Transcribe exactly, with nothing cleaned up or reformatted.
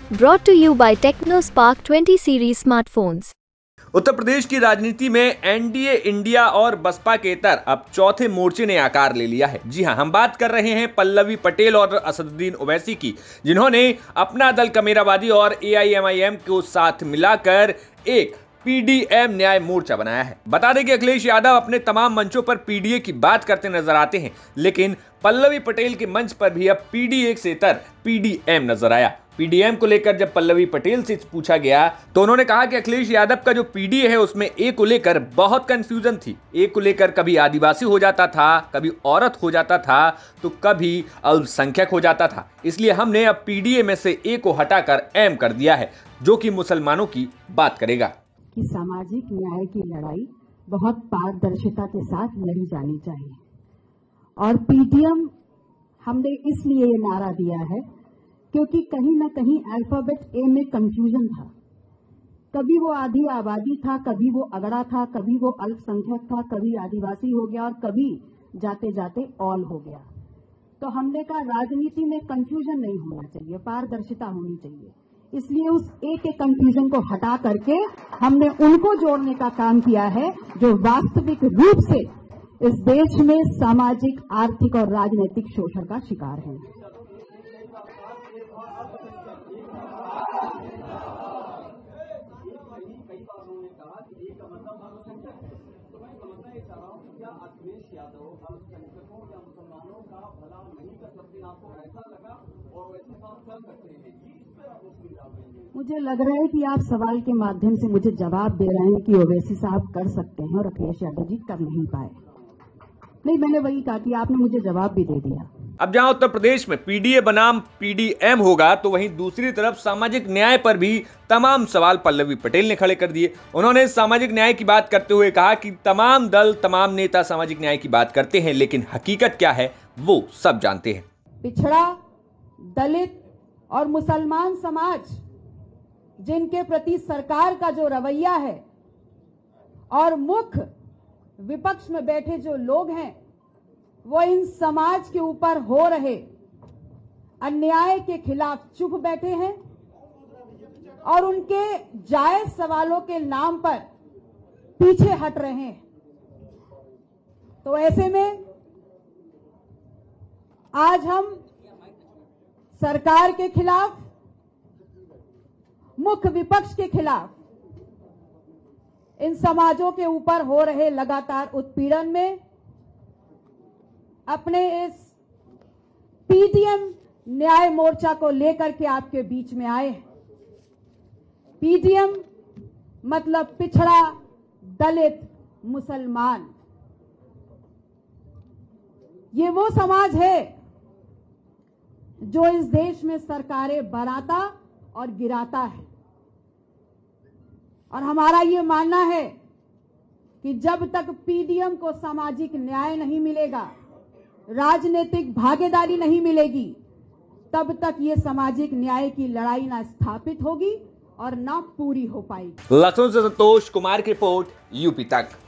Brought to you by TechnoSpark twenty series smartphones. Uttar Pradesh की राजनीति में एनडीए इंडिया और बसपा के तर अब चौथे मोर्चे ने आकार ले लिया है। जी हां, हम बात कर रहे हैं पल्लवी पटेल और असदुद्दीन ओवैसी की, जिन्होंने अपना दल कमेरावादी और एआईएमआईएम को साथ मिलाकर एक पीडीएम न्याय मोर्चा बनाया है। बता दें कि अखिलेश यादव अपने तमाम मंचों पर पीडीए की बात करते नजर आते हैं, लेकिन पल्लवी पटेल के मंच पर भी अब पीडीए से तर पीडीएम नजर आया। पीडीएम को लेकर जब पल्लवी पटेल से पूछा गया तो उन्होंने कहा कि अखिलेश यादव का जो पीडीए है उसमें ए को लेकर बहुत कंफ्यूजन थी। ए को लेकर कभी आदिवासी हो जाता था, कभी औरत हो जाता था, तो कभी अल्पसंख्यक हो जाता था। इसलिए हमने अब पीडीए में से ए को हटाकर एम कर दिया है, जो कि मुसलमानों की बात करेगा। कि सामाजिक न्याय की लड़ाई बहुत पारदर्शिता के साथ लड़ी जानी चाहिए, और पीडीएम हमने इसलिए ये नारा दिया है क्योंकि कहीं ना कहीं अल्फाबेट ए में कंफ्यूजन था। कभी वो आधी आबादी था, कभी वो अगड़ा था, कभी वो अल्पसंख्यक था, कभी आदिवासी हो गया और कभी जाते जाते ऑल हो गया। तो हमने कहा राजनीति में कंफ्यूजन नहीं होना चाहिए, पारदर्शिता होनी चाहिए। इसलिए उस ए के कंफ्यूजन को हटा करके हमने उनको जोड़ने का काम किया है जो वास्तविक रूप से इस देश में सामाजिक, आर्थिक और राजनीतिक शोषण का शिकार है। मुझे लग रहा है कि आप सवाल के माध्यम से मुझे जवाब दे रहे हैं कि ओवैसी साहब कर सकते हैं और अखिलेश यादव जी कर नहीं पाए। नहीं, मैंने वही कहा कि आपने मुझे जवाब भी दे दिया। अब जहां उत्तर प्रदेश में पीडीए बनाम पीडीएम होगा, तो वहीं दूसरी तरफ सामाजिक न्याय पर भी तमाम सवाल पल्लवी पटेल ने खड़े कर दिए। उन्होंने सामाजिक न्याय की बात करते हुए कहा कि तमाम दल, तमाम नेता सामाजिक न्याय की बात करते हैं, लेकिन हकीकत क्या है वो सब जानते हैं। पिछड़ा, दलित और मुसलमान समाज जिनके प्रति सरकार का जो रवैया है और मुख्य विपक्ष में बैठे जो लोग हैं, वो इन समाज के ऊपर हो रहे अन्याय के खिलाफ चुप बैठे हैं और उनके जायज सवालों के नाम पर पीछे हट रहे हैं। तो ऐसे में आज हम सरकार के खिलाफ, मुख्य विपक्ष के खिलाफ, इन समाजों के ऊपर हो रहे लगातार उत्पीड़न में अपने इस पीडीएम न्याय मोर्चा को लेकर के आपके बीच में आए। पीडीएम मतलब पिछड़ा, दलित, मुसलमान। ये वो समाज है जो इस देश में सरकारें बनाता और गिराता है, और हमारा ये मानना है कि जब तक पीडीएम को सामाजिक न्याय नहीं मिलेगा, राजनीतिक भागीदारी नहीं मिलेगी, तब तक ये सामाजिक न्याय की लड़ाई ना स्थापित होगी और ना पूरी हो पाएगी। लखनऊ से संतोष कुमार की रिपोर्ट, यूपी तक।